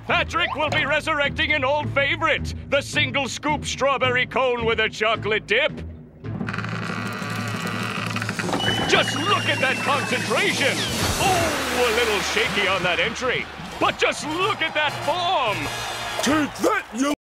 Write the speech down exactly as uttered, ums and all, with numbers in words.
Patrick will be resurrecting an old favorite, the single scoop strawberry cone with a chocolate dip. Just look at that concentration! Oh, a little shaky on that entry. But just look at that form! Take that, you